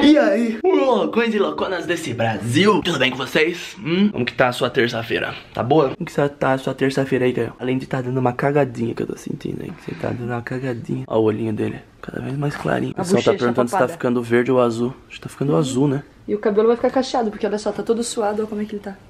E aí, loucões e louconas desse Brasil, tudo bem com vocês? Como que tá a sua terça-feira? Tá boa? Como que tá a sua terça-feira aí, Gael? Além de tá dando uma cagadinha que eu tô sentindo aí. Você tá dando uma cagadinha. Ó o olhinho dele, cada vez mais clarinho. O pessoal tá perguntando se tá ficando verde ou azul. Acho que tá ficando azul, né? E o cabelo vai ficar cacheado, porque olha só, tá todo suado, olha como é que ele tá.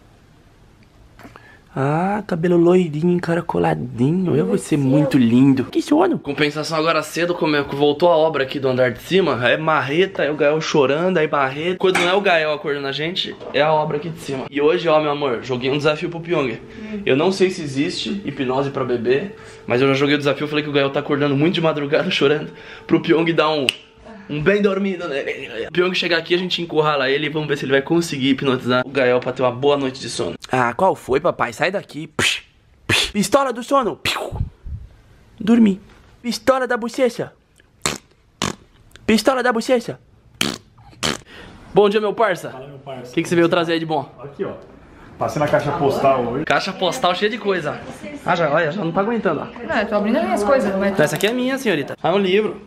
Ah, cabelo loirinho, encaracoladinho. Eu vou ser muito lindo. Que sono. Compensação agora cedo, como voltou a obra aqui do andar de cima. É marreta, é o Gael chorando, aí marreta. Quando não é o Gael acordando a gente, é a obra aqui de cima. E hoje, ó, meu amor, joguei um desafio pro Pyong. Eu não sei se existe hipnose pra bebê, mas eu já joguei o desafio, falei que o Gael tá acordando muito de madrugada chorando, pro Pyong dar um bem dormido, né? O Pyong chegar aqui, a gente encurrala ele e vamos ver se ele vai conseguir hipnotizar o Gael pra ter uma boa noite de sono. Ah, qual foi, papai? Sai daqui. Pistola do sono. Dormi. Pistola da bochecha. Pistola da bochecha. Bom dia, meu parça. Fala, meu parça. O que você veio trazer aí de bom? Aqui, ó. Passei na caixa postal hoje. Caixa postal cheia de coisa. Ah, já, olha, já não tá aguentando, ó. Não, eu tô abrindo as minhas coisas, mas... Essa aqui é minha, senhorita. Ah, um livro.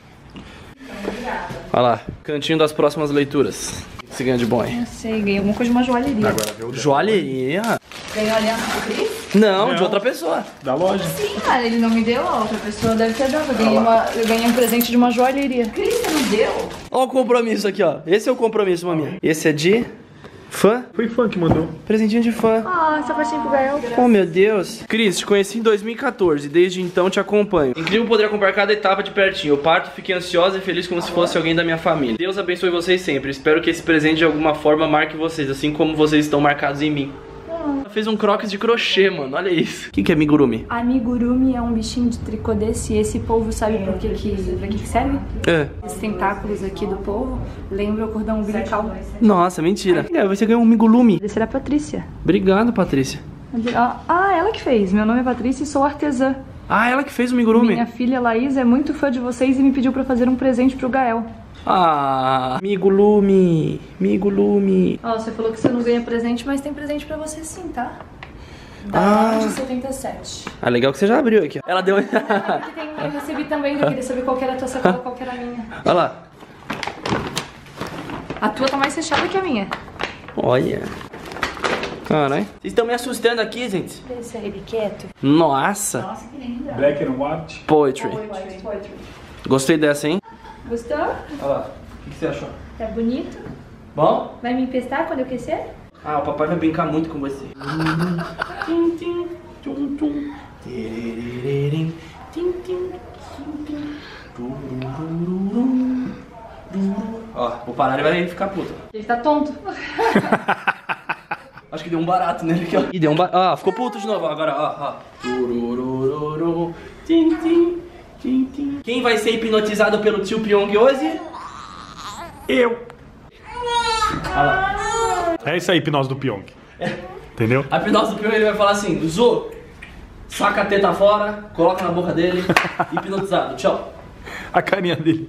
Olha lá, cantinho das próximas leituras. O que você ganha de bom aí? Não sei, ganhei alguma coisa de uma joalheria. Agora veio o dela. Joalheria? Ganhou a aliança do Cris? Não, de outra pessoa. Da loja. Sim, cara, ele não me deu, a outra pessoa deve ter dado. Eu ganhei um presente de uma joalheria. Cris, você me deu? Olha o compromisso aqui, ó. Esse é o compromisso, maminha. Esse é de fã. Foi fã que mandou. Presentinho de fã. Ah, essa pastinha pro Gael. Oh, meu Deus. Cris, te conheci em 2014 e desde então te acompanho. Incrível poder acompanhar cada etapa de pertinho. Eu parto, fiquei ansiosa e feliz como se fosse alguém da minha família. Deus abençoe vocês sempre. Espero que esse presente de alguma forma marque vocês, assim como vocês estão marcados em mim. Ela fez um croquis de crochê, mano. Olha isso. O que é amigurumi? Amigurumi é um bichinho de tricô desse. E esse polvo sabe pra que serve? É. Esses tentáculos aqui do polvo lembram o cordão umbilical. Nossa, mentira. Você ganhou um amigurumi. Esse era a Patrícia. Obrigado, Patrícia. Ah, ela que fez. Meu nome é Patrícia e sou artesã. Ah, ela que fez o amigurumi. Minha filha Laís é muito fã de vocês e me pediu pra fazer um presente pro Gael. Ah, amigurumi. Amigurumi. Ó, você falou que você não ganha presente, mas tem presente pra você sim, tá? Ah. Da de 77. Ah, legal que você já abriu aqui, ó. Ela deu... Eu recebi também, eu queria saber qual que era a tua sacola, qual que era a minha. Olha lá. A tua tá mais fechada que a minha. Olha. Caralho. Vocês estão me assustando aqui, gente. Deixa ele quieto. Nossa. Nossa, que linda. Black and White. Poetry. Gostei dessa, hein? Gostou? Olha lá. O que você achou? Tá bonito? Bom? Vai me emprestar quando eu crescer? Ah, o papai vai brincar muito com você. Tim, tim, tum, tum. Terererem, tim, tim, tim, tim. Turururum. Ó, vou parar e vai ficar puto. Ele tá tonto. Acho que deu um barato nele aqui, ó. E deu um barato. Ah, ficou puto de novo. Agora, ó. Tururururu. Tim, tim, tim, tim. Quem vai ser hipnotizado pelo tio Pyong hoje? Eu. Olha lá. É isso aí, hipnose do Pyong. Entendeu? A hipnose do Pyong, ele vai falar assim: Zo, saca a teta fora, coloca na boca dele, hipnotizado. Tchau. A carinha dele.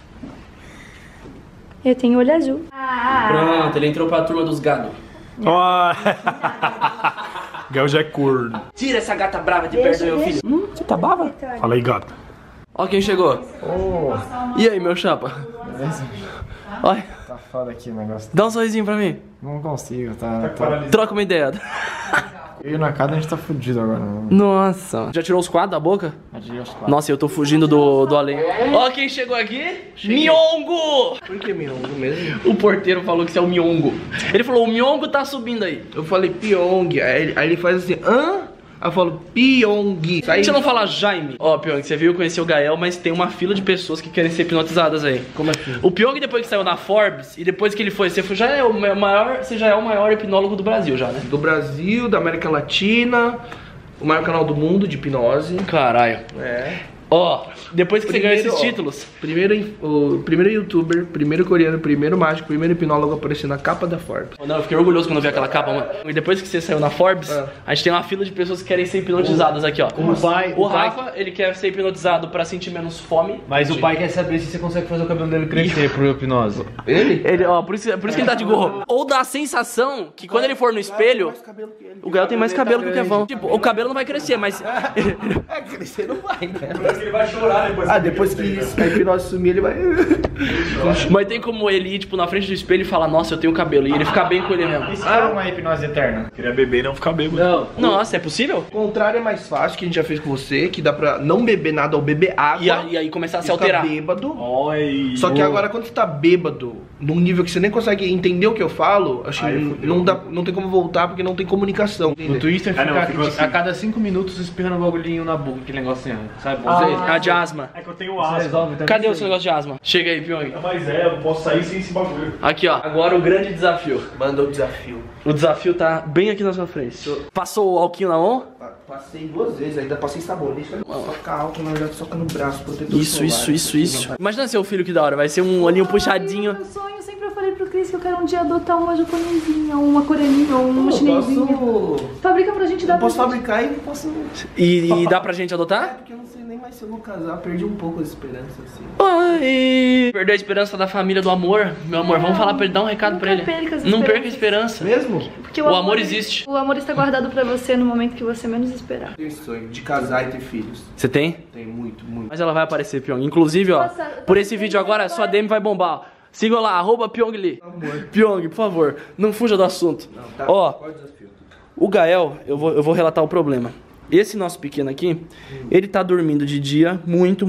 Eu tenho olho azul. Pronto, ele entrou pra turma dos gados. Ó. Gael já é corno. Tira essa gata brava de perto do meu filho. Você tá brava? Fala aí, gata. Ó quem chegou. E aí, meu chapa? Beleza? Olha, Tá foda aqui o negócio. dá um sorrisinho pra mim. Não consigo, tá. Troca uma ideia. Eu e o Nakada a gente tá fudido agora. Nossa. Já tirou os quadros da boca? Nossa, eu tô fugindo do além. Ó quem chegou aqui. Miongo! Por que Miongo mesmo? O porteiro falou que você é o Miongo. Ele falou, o Miongo tá subindo aí. Eu falei Pyong, aí ele faz assim, hã? Aí eu falo Pyong. Aí Você não fala Jaime? Ó, Pyong, você viu, conheceu o Gael, mas tem uma fila de pessoas que querem ser hipnotizadas aí. Como assim? O Pyong, depois que saiu na Forbes, e depois que ele foi, você já é o maior hipnólogo do Brasil já, né? Do Brasil, da América Latina, o maior canal do mundo de hipnose. Caralho. É. Ó, depois que você ganhou esses ó, títulos... o primeiro youtuber, primeiro coreano, primeiro mágico, primeiro hipnólogo a aparecer na capa da Forbes. Não, eu fiquei orgulhoso quando eu vi aquela capa, mano. E depois que você saiu na Forbes, a gente tem uma fila de pessoas que querem ser hipnotizadas aqui, ó. O Rafa, ele quer ser hipnotizado pra sentir menos fome. Mas o pai quer saber se você consegue fazer o cabelo dele crescer por hipnose. Ele, ó, por isso que ele tá de gorro. Ou dá a sensação que quando ele for no espelho, o Gael tem mais cabelo que o Kevão. Tipo, o cabelo não vai crescer, mas... É, crescer não vai, né? que ele vai chorar depois. Depois que a hipnose sumir, ele vai... Mas tem como ele ir, tipo, na frente do espelho e falar, nossa, eu tenho cabelo. E ele ficar bem com ele mesmo. Isso é uma hipnose eterna. Queria beber e não ficar bêbado. Não. Nossa, é possível? O contrário é mais fácil, que a gente já fez com você, que dá pra não beber nada ou beber água. E aí começar a se ficar alterar. bêbado. Oi. Só que agora quando você tá bêbado, num nível que você nem consegue entender o que eu falo, acho que não tem como voltar porque não tem comunicação. O Twister fica assim. a cada 5 minutos espirrando um bagulhinho na boca, aquele negocinho, sabe? A de asma. É que eu tenho Você asma. resolve também. Cadê o seu negócio de asma? Chega aí, Pyong. Mas eu não posso sair sem esse bagulho. Aqui, ó. Agora o grande desafio. Manda o desafio. O desafio tá bem aqui na sua frente. Passou o alquinho na mão? Passei 2 vezes, ainda passei sabonete. Soca álcool, mas já soca no braço, protetor Isso. solar. Imagina seu filho que da hora. Vai ser um olhinho puxadinho. Meu sonho, sempre eu falei pro Cris que eu quero um dia adotar uma japonesinha, ou uma coreaninha, ou uma chinesinha. Fabrica pra gente, dá Eu pra posso gente. fabricar e posso... E dá pra gente adotar? Porque eu não sei nem mais se eu vou casar, perdi um pouco a esperança, assim. Ai, perdeu a esperança da família do amor. Meu amor, vamos falar pra ele, dar um recado Nunca pra ele. perca as Não perca a esperanças. esperança. Mesmo? Porque O amor existe. O amor está guardado pra você no momento que você menos esperar. Tenho esse sonho de casar e ter filhos. Você tem? Tenho muito, muito. Mas ela vai aparecer, Pyong. Inclusive, ó, Nossa, por esse vídeo agora, sua DM vai bombar. Sigam lá, @PyongLi. Pyong, por favor, não fuja do assunto. Ó, Qual é o desafio? o Gael, eu vou relatar o problema. Esse nosso pequeno aqui, ele tá dormindo de dia muito,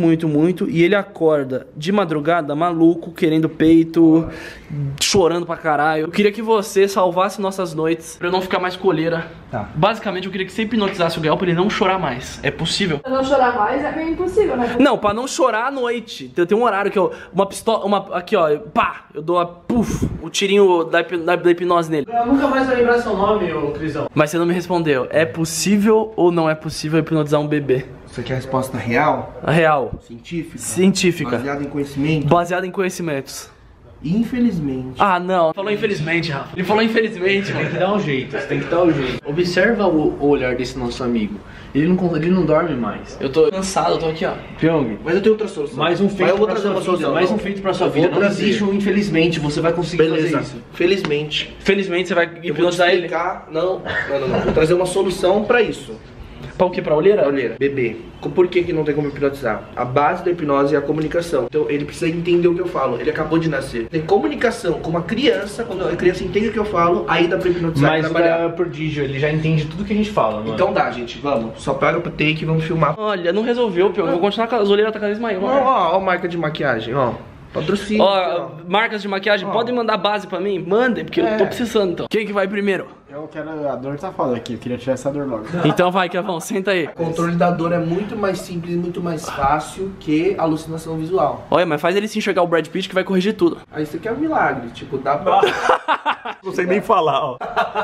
e ele acorda de madrugada maluco, querendo peito, chorando pra caralho. Eu queria que você salvasse nossas noites pra eu não ficar mais colheira. Tá. Basicamente, eu queria que você hipnotizasse o Gael pra ele não chorar mais. É possível? Pra não chorar mais é meio impossível, né? Não, pra não chorar à noite. Tem um horário que eu... Uma pistola... aqui, ó. Pá! Eu dou o tirinho da hipnose nele. Eu nunca mais vai lembrar seu nome, ô Crisão. Mas você não me respondeu. É possível ou não é possível hipnotizar um bebê? Você quer a resposta real? A real. Científica? Científica. Baseada em conhecimento? Baseada em conhecimentos. Infelizmente. Ah, não. Falou infelizmente, Rafa. Ele falou infelizmente, Tem mano. que dar um jeito, você tem que dar um jeito. Observa o olhar desse nosso amigo. Ele não dorme mais. Eu tô cansado, eu tô aqui, ó. Pyong, Mas eu tenho outra solução. mais um Mas feito eu vou pra trazer sua uma vida. solução. Mais um Não. feito pra sua Eu vida. vou Não trazer. existe um infelizmente, você vai conseguir Beleza. fazer isso. Felizmente. Felizmente você vai Eu vou te hipnotizar ele. explicar. Não. Vou trazer uma solução pra isso. Pra o quê? Pra olheira? Olheira, bebê. Por que não tem como hipnotizar? A base da hipnose é a comunicação. Então ele precisa entender o que eu falo. Ele acabou de nascer. Tem comunicação com uma criança. Quando a criança entende o que eu falo, aí dá pra hipnotizar e Mas o trabalhar. Gael é prodígio, ele já entende tudo que a gente fala, mano. Então dá, gente. Vamos. Só pega pro take e vamos filmar. Olha, não resolveu, Pyong. Eu vou continuar com as olheiras, tá cada vez maior. Ó, marca de maquiagem, ó. Patrocínio. Ó, marcas de maquiagem, podem mandar base pra mim? Mandem, porque eu tô precisando então. Quem que vai primeiro? Eu quero... A dor tá foda aqui, eu queria tirar essa dor logo. Então vai, Kevão, senta aí. O controle da dor é muito mais simples e muito mais fácil que alucinação visual. Olha, mas faz ele se enxergar o Brad Pitt que vai corrigir tudo. Aí isso aqui é um milagre, tipo, dá pra... Não sei nem falar, ó.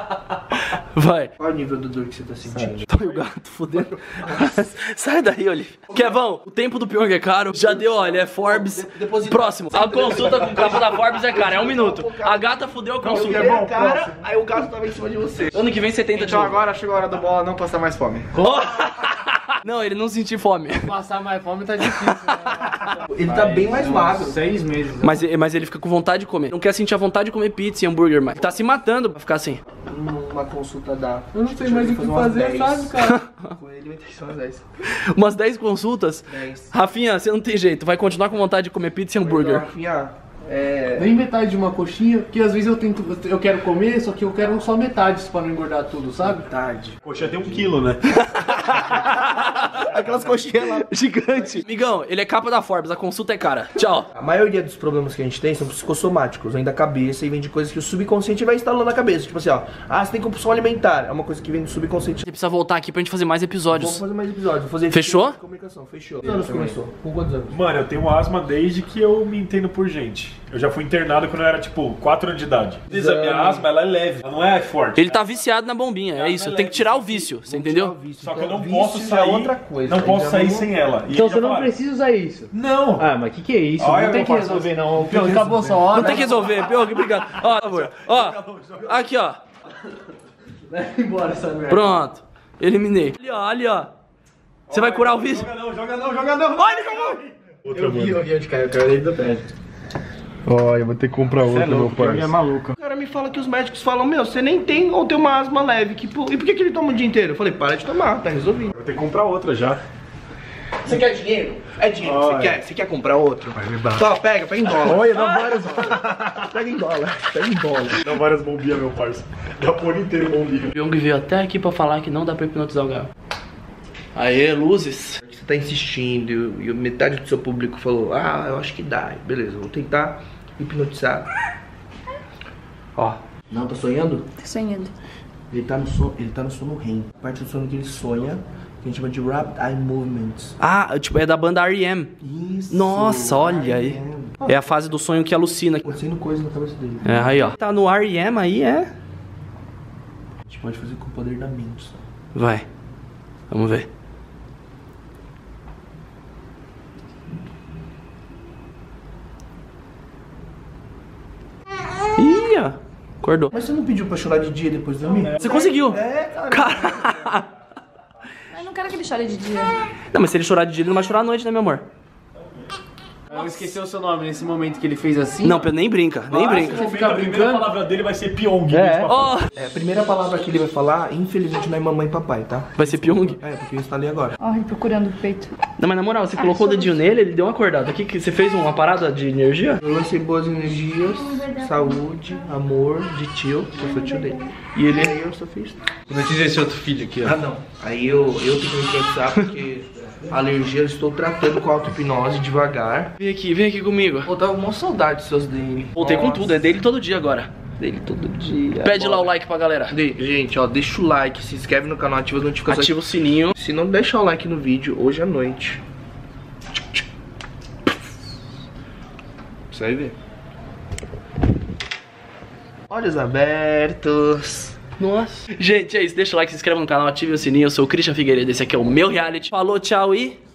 Vai. Qual é o nível do dor que você tá sentindo? Olha o gato fudendo. Sai daí, Olivia. Kevão, o tempo do Pyong é caro. Já deu, olha, é Forbes. Próximo. A consulta com o capa da Forbes é cara, é 1 minuto. A gata fudeu a consulta. Eu cara, aí o gato tava em cima de você. Ano que vem 70 de Então novo. agora chegou a hora do bola não passar mais fome. Não, ele não sentiu fome. Passar mais fome tá difícil, né? Ele tá bem mais magro. 6 meses. Mas ele fica com vontade de comer. Não quer sentir a vontade de comer pizza e hambúrguer mais. Tá se matando pra ficar assim. Uma consulta dá. Eu não sei mais o que fazer, sabe, cara? Com ele vai ter que ser umas 10. Umas 10 consultas. 10. Rafinha, você não tem jeito. Vai continuar com vontade de comer pizza e hambúrguer. Rafinha, Nem metade de uma coxinha, porque às vezes eu quero comer, só que eu quero só metade pra não engordar tudo, sabe? tarde. Coxa tem 1 quilo, né? Aquelas coxinhas lá. Gigante. Migão, ele é capa da Forbes. A consulta é cara. Tchau. A maioria dos problemas que a gente tem são psicossomáticos, vem da cabeça e vem de coisas que o subconsciente vai instalando na cabeça. Tipo assim, ó, você tem compulsão alimentar, é uma coisa que vem do subconsciente. Você precisa voltar aqui pra gente fazer mais Vamos episódios. fazer mais episódios, vou fazer Fechou? de comunicação, fechou. Quantos anos começou? Com quantos anos? Mano, eu tenho asma desde que eu me entendo por gente. Eu já fui internado quando eu era, tipo, 4 anos de idade. Diz a minha asma, ela é leve, ela não é forte. Ele tá viciado na bombinha, é isso. Tem que tirar o vício, você entendeu? Só que eu não Vício posso já sair, é outra coisa, não aí posso já sair vamos- sem ela. E Então eles você já não falaram, precisa usar isso. Não! Ah, mas que é isso? Olha, Não tem eu que faço- resolver não. Pior, acabou sua hora. Não tem que resolver, Pyong, obrigado. Ó, por favor. Ó, aqui, ó. Vai embora essa merda. Pronto. Eliminei. Ali, ó, ali, ó. Você vai curar o vício? Joga não, joga não, joga não! Olha, ele jogou! Outra, mano. Eu vi onde caiu, caiu dentro do prédio. Ó, eu vou ter que comprar outra, meu Ele é maluco. O cara me fala que os médicos falam, meu, você nem tem ou tem uma asma leve. E por que ele toma o dia inteiro? Eu falei, para de tomar, tá resolvido. Vou ter que comprar outra já. Você quer dinheiro? É dinheiro. Você quer comprar outro? Só pega em dólar. Olha, dá várias. Pega em dólar. Pega em dólar. Dá várias bombinhas, meu parça. Dá o ano inteiro bombinha. O Pyong veio até aqui pra falar que não dá pra hipnotizar o Gael. Aê, luzes. Você tá insistindo e metade do seu público falou, ah, eu acho que dá. Beleza, vou tentar hipnotizar. Ó. Não, tá sonhando? Tô sonhando. Ele tá no sono REM. A parte do sono que ele sonha, que a gente chama de Rapid Eye Movements. Ah, tipo, é da banda R.E.M. Isso. Nossa, olha aí. É a fase do sonho que alucina. Acontecendo coisa na cabeça dele. É, aí, ó. Tá no R.E.M. aí, é? A gente pode fazer com o poder da mente só. Vai. Vamos ver. Ih, ó. Acordou. Mas você não pediu pra chorar de dia depois de dormir? Você conseguiu. É, cara. Cara. Ai, não quero que ele chore de dia. Não, mas se ele chorar de dia, ele não vai chorar à noite, né, meu amor? Eu esqueci o seu nome nesse momento que ele fez assim. Não, nem brinca, nem brinca. Você fica brincando. A primeira palavra dele vai ser Pyong. Ó, É, a primeira palavra que ele vai falar, infelizmente não é mamãe e papai, tá? vai ser Pyong. É, porque eu instalei agora. Ai, procurando o peito. Não, mas na moral, você colocou o dedinho nele, ele deu uma acordada. Aqui que você fez uma parada de energia? Eu lancei boas energias, saúde, amor, de tio, que eu sou tio dele. E ele aí eu só fiz. Quando eu tive esse outro filho aqui, ó. Ah, não. Aí eu tenho que me hipnotizar porque a alergia eu estou tratando com auto-hipnose devagar. Vem aqui comigo. Pô, tava com uma saudade dos seus dele. Voltei com tudo, é dele todo dia agora. Dele todo dia. Pede lá o like pra galera. Gente, ó, deixa o like, se inscreve no canal, ativa as notificações. Ativa o sininho. Se não deixar o like no vídeo, hoje à noite. Você vai ver. Olhos abertos. Nossa. Gente, é isso. Deixa o like, se inscreve no canal, ative o sininho. Eu sou o Christian Figueiredo, esse aqui é o meu reality. Falou, tchau e...